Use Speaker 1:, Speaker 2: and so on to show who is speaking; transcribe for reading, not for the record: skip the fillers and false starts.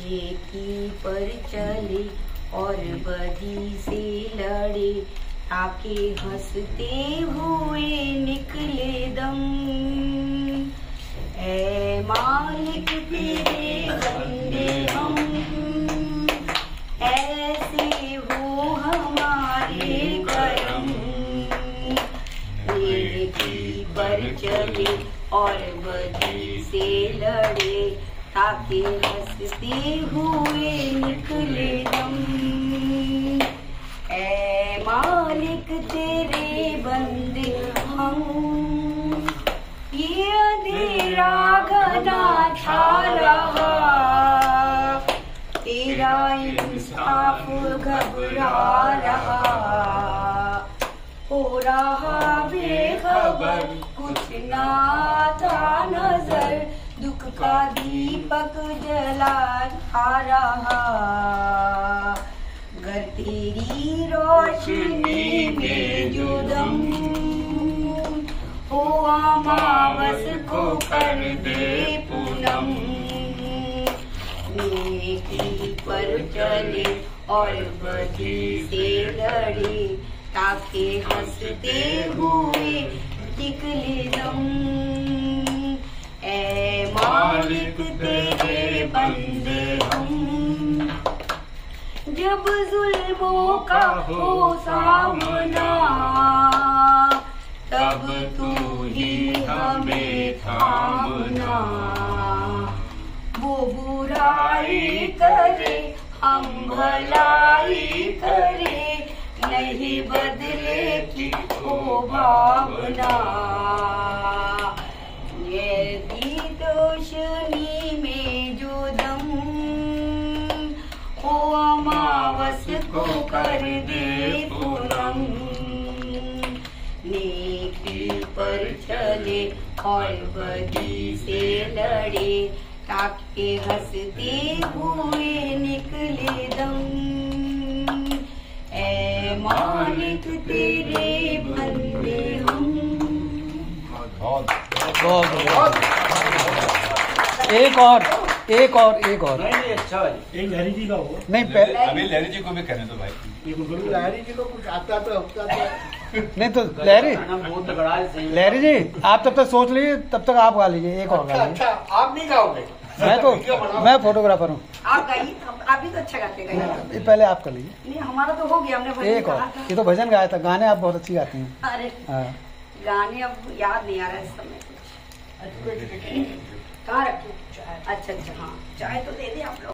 Speaker 1: नेकी पर चले और बदी से लड़े, ताकि हंसते हुए निकले दम। ऐ मालिक तेरे बंदे हम, ऐसे हो हमारे करम। नेकी पर चले और बदी से लड़े, ताकि हंसते हुए निकले दम। ऐ मालिक तेरे बंदे हम, ये अंधेरा घना छा रहा, तेरा इंसाफ घबरा रहा। हो रहा बेखबर कुछ ना था नजर, दुख का दीपक जला आ रहा। घर तेरी रोशनी में जो दम हो, अमावस को कर दे पूनम। नेकी पर चले और बदी से लड़े, ताकि हंसते हुए निकले दम। ऐ मालिक तेरे बंदे हम, जब जुल्मों का हो सामना, तब तू ही हमें थामना। वो बुराई करे हम भलाई करे, नहीं बदले की वो भावना। यदि रोशनी में जो दम हो, अमावस को कर दे पूनम। नेकी पर चले और बदी से लड़े, ताकि हंसते हुए निकले दम। ऐ मालिक तेरे बंदे हम।
Speaker 2: एक और
Speaker 3: नहीं अच्छा है। एक लहरी जी का होगा।
Speaker 2: नहीं
Speaker 4: अभी लहरी जी को भी कहने दो भाई।
Speaker 3: लहरी जी को कुछ आता तो
Speaker 2: नहीं तो लहरी जी आप तब तक सोच लीजिए, तब तक आप गा लीजिए। एक और गा लीजिए।
Speaker 3: अच्छा आप नहीं गाओगे?
Speaker 2: मैं फोटोग्राफर हूँ।
Speaker 1: आप गाइए, आप भी तो अच्छा गाते हैं।
Speaker 2: पहले आप कर लीजिए।
Speaker 1: नहीं हमारा तो हो गया, हमने भजन
Speaker 2: एक और,
Speaker 1: कहा था।
Speaker 2: ये तो भजन गाया था। गाने आप बहुत अच्छी गाती हैं।
Speaker 1: अरे
Speaker 2: हाँ।
Speaker 1: गाने अब याद नहीं आ रहा इस समय कुछ। कहाँ रखे? अच्छा हाँ, चाय तो दे दे आप लोग।